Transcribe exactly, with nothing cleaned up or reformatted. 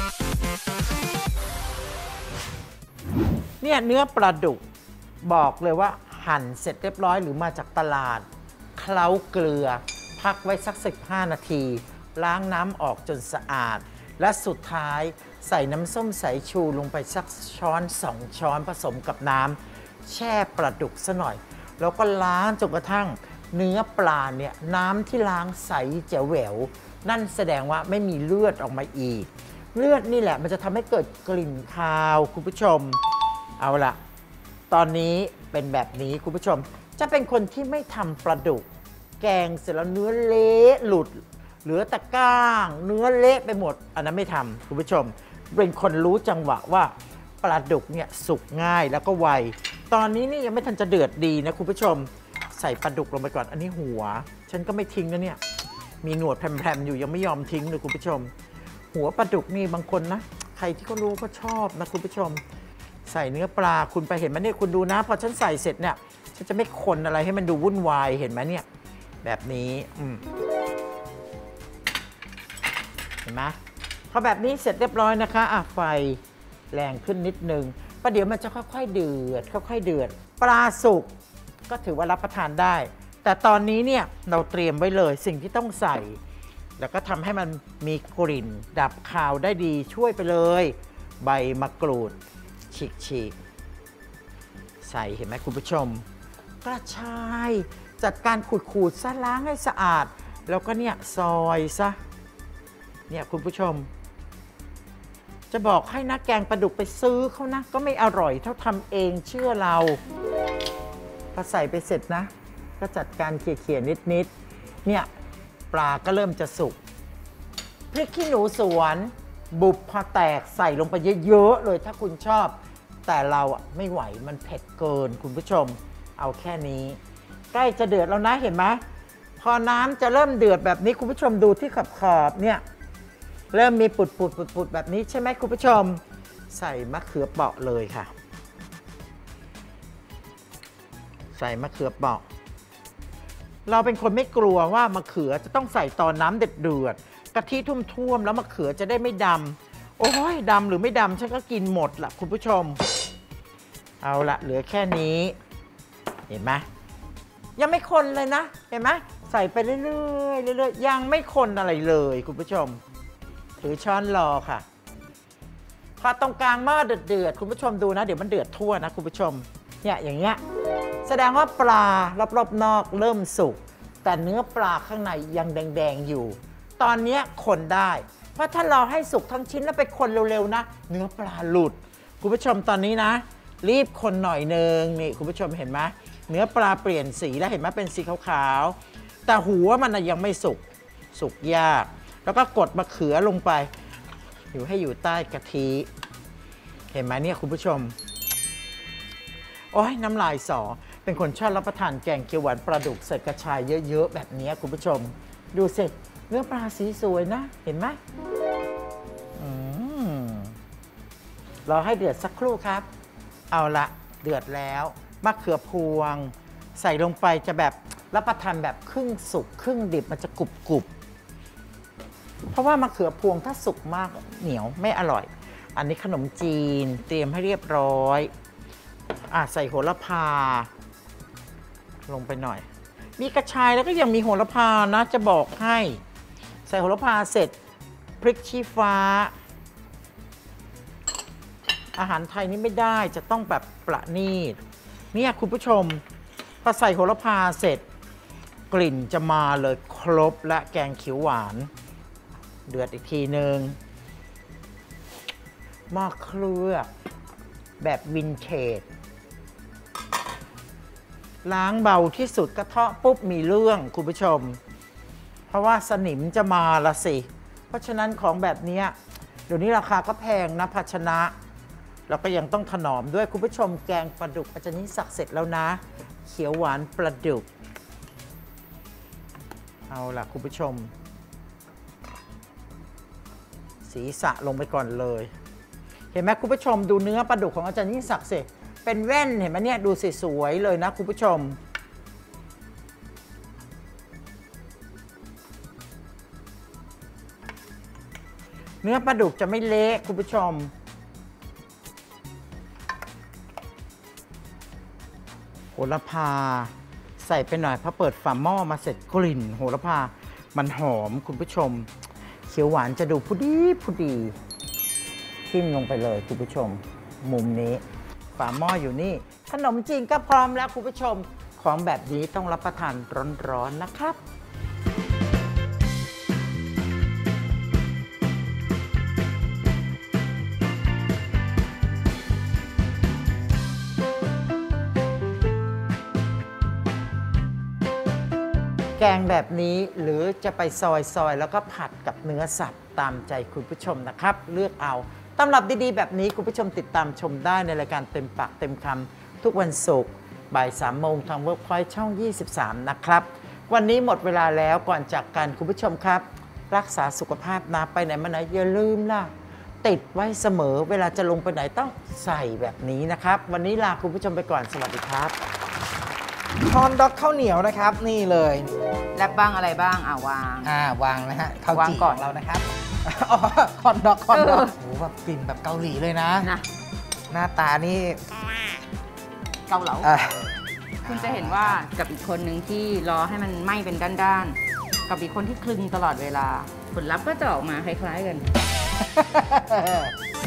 เนี่ยเนื้อปลาดุกบอกเลยว่าหั่นเสร็จเรียบร้อยหรือมาจากตลาดเคล้าเกลือพักไว้สักสิบห้านาทีล้างน้ำออกจนสะอาดและสุดท้ายใส่น้ำส้มสายชูลงไปสักช้อนสองช้อนผสมกับน้ำแช่ปลาดุกซะหน่อยแล้วก็ล้างจนกระทั่งเนื้อปลาเนี่ยน้ำที่ล้างใสแจ๋วแหววนั่นแสดงว่าไม่มีเลือดออกมาอีกเลือดนี่แหละมันจะทำให้เกิดกลิ่นคาวคุณผู้ชมเอาล่ะตอนนี้เป็นแบบนี้คุณผู้ชมจะเป็นคนที่ไม่ทำปลาดุกแกงเสร็จแล้วเนื้อเละหลุดเหลือแต่ก้างเนื้อเละไปหมดอันนั้นไม่ทำคุณผู้ชมเป็นคนรู้จังหวะว่าปลาดุกเนี่ยสุกง่ายแล้วก็ไวตอนนี้นี่ยังไม่ทันจะเดือดดีนะคุณผู้ชมใส่ปลาดุกลงไปก่อนอันนี้หัวฉันก็ไม่ทิ้งนะเนี่ยมีหนวดแผ่มๆอยู่ยังไม่ยอมทิ้งเลยคุณผู้ชมหัวปลาดุกนี่บางคนนะใครที่เขารู้ก็ชอบนะคุณผู้ชมใส่เนื้อปลาคุณไปเห็นไหมเนี่ยคุณดูนะพอฉันใส่เสร็จเนี่ยฉันจะไม่คนอะไรให้มันดูวุ่นวายเห็นไหมเนี่ยแบบนี้อืมเห็นไหมพอแบบนี้เสร็จเรียบร้อยนะคะอ่ะไฟแรงขึ้นนิดนึงประเดี๋ยวมันจะค่อยๆเดือดค่อยๆเดือดปลาสุกก็ถือว่ารับประทานได้แต่ตอนนี้เนี่ยเราเตรียมไว้เลยสิ่งที่ต้องใส่แล้วก็ทำให้มันมีกลิ่นดับคาวได้ดีช่วยไปเลยใบมะกรูดฉีกๆใส่เห็นไหมคุณผู้ชมกระชายจัดการขูดๆซะล้างให้สะอาดแล้วก็เนี่ยซอยซะเนี่ยคุณผู้ชมจะบอกให้นะแกงปลาดุกไปซื้อเขานะก็ไม่อร่อยเท่าทำเองเชื่อเราพอใส่ไปเสร็จนะก็จัดการเขี่ยๆนิดๆเนี่ยปลาก็เริ่มจะสุกพริกขี้หนูสวนบุบพอแตกใส่ลงไปเยอะๆเลยถ้าคุณชอบแต่เราอ่ะไม่ไหวมันเผ็ดเกินคุณผู้ชมเอาแค่นี้ใกล้จะเดือดแล้วนะเห็นไหมพอน้ำจะเริ่มเดือดแบบนี้คุณผู้ชมดูที่ขอบๆเนี่ยเริ่มมีปุดปุดปุดปุดแบบนี้ใช่ไหมคุณผู้ชมใส่มะเขือเปราะเลยค่ะใส่มะเขือเปราะเราเป็นคนไม่กลัวว่ามะเขือจะต้องใส่ตอนน้ำเดือดเดือดกะทิท่วมๆแล้วมะเขือจะได้ไม่ดำโอ้ยดำหรือไม่ดำฉันก็กินหมดละคุณผู้ชมเอาละเหลือแค่นี้เห็นไหมยังไม่คนเลยนะเห็นไหมใส่ไปเรื่อยๆเรื่อยๆยังไม่คนอะไรเลยคุณผู้ชมถือช้อนรอค่ะพอตรงกลางหม้อเดือดๆคุณผู้ชมดูนะเดี๋ยวมันเดือดทั่วนะคุณผู้ชมเนี่ยอย่างเงี้ยแสดงว่าปลารอบๆนอกเริ่มสุกแต่เนื้อปลาข้างในยังแดงๆอยู่ตอนนี้คนได้เพราะถ้าเราให้สุกทั้งชิ้นแล้วไปคนเร็วๆนะเนื้อปลาหลุดคุณผู้ชมตอนนี้นะรีบคนหน่อยนึงนี่คุณผู้ชมเห็นไหมเนื้อปลาเปลี่ยนสีแล้วเห็นไหมเป็นสีขาวๆแต่หัวมันยังไม่สุกสุกยากแล้วก็กดมะเขือลงไปอยู่ให้อยู่ใต้กะทิเห็นไหมเนี่ยคุณผู้ชมโอ้ยน้ำลายสอเป็นคนชอบรับประทานแกงเขียวหวานปลาดุกใส่กระชายเยอะๆแบบนี้คุณผู้ชมดูสิเนื้อปลาสีสวยนะเห็นไหมรอให้เดือดสักครู่ครับเอาละเดือดแล้วมะเขือพวงใส่ลงไปจะแบบรับประทานแบบครึ่งสุกครึ่งดิบมันจะกรุบกรุบเพราะว่ามะเขือพวงถ้าสุกมากเหนียวไม่อร่อยอันนี้ขนมจีนเตรียมให้เรียบร้อยอ่ะใส่โหระพาลงไปหน่อยมีกระชายแล้วก็ยังมีโหระพานะจะบอกให้ใส่โหระพาเสร็จพริกชี้ฟ้าอาหารไทยนี่ไม่ได้จะต้องแบบประณีตเนี่ยคุณผู้ชมพอใส่โหระพาเสร็จกลิ่นจะมาเลยครบและแกงเขียวหวานเดือดอีกทีนึงหม้อเคลือบแบบวินเทจล้างเบาที่สุดกระเทาะปุ๊บมีเรื่องคุณผู้ชมเพราะว่าสนิมจะมาละสิเพราะฉะนั้นของแบบนี้เดี๋ยวนี้ราคาก็แพงนะภาชนะแล้วก็ยังต้องถนอมด้วยคุณผู้ชมแกงปลาดุกอาจารย์นิสักเสร็จแล้วนะเขียวหวานปลาดุกเอาล่ะคุณผู้ชมศีรษะลงไปก่อนเลยเห็นไหมคุณผู้ชมดูเนื้อปลาดุกของอาจารย์นิสักสิเป็นแว่นเห็นไหมเนี่ยดูสวยๆเลยนะคุณผู้ชมเนื้อปลาดุกจะไม่เละคุณผู้ชมโหระพาใส่ไปหน่อยพอเปิดฝาหม้อมาเสร็จกลิ่นโหระพามันหอมคุณผู้ชมเขียวหวานจะดูผู้ดีผู้ดีทิ่มลงไปเลยคุณผู้ชมมุมนี้ฝาหม้ออยู่นี่ขนมจีนก็พร้อมแล้วคุณผู้ชมของแบบนี้ต้องรับประทานร้อนๆนะครับแกงแบบนี้หรือจะไปซอยซอยแล้วก็ผัดกับเนื้อสัตว์ตามใจคุณผู้ชมนะครับเลือกเอาตำรับดีๆแบบนี้คุณผู้ชมติดตามชมได้ในรายการเต็มปากเต็มคำทุกวันศุกร์บ่ายสามโมงทางเวิร์กพอยต์ช่องยี่สิบสามนะครับวันนี้หมดเวลาแล้วก่อนจากกันคุณผู้ชมครับรักษาสุขภาพนะไปไหนมาไหนอย่าลืมล่ะติดไว้เสมอเวลาจะลงไปไหนต้องใส่แบบนี้นะครับวันนี้ลาคุณผู้ชมไปก่อนสวัสดีครับฮอนด็อกข้าวเหนียวนะครับนี่เลยแลบบ้างอะไรบ้างอ่าวางอ่าวางนะฮะข้าวจี่ก่อนของเรานะครับอ๋อฮอนด็อกฮอนด็อกโอ้โหแบบกลิ่นแบบเกาหลีเลยนะนะหน้าตานี่เกาเหลาคุณจะเห็นว่ากับอีกคนหนึ่งที่รอให้มันไหม้เป็นด้านๆกับอีกคนที่คลึงตลอดเวลาผลลัพธ์ก็จะออกมาคล้ายๆกัน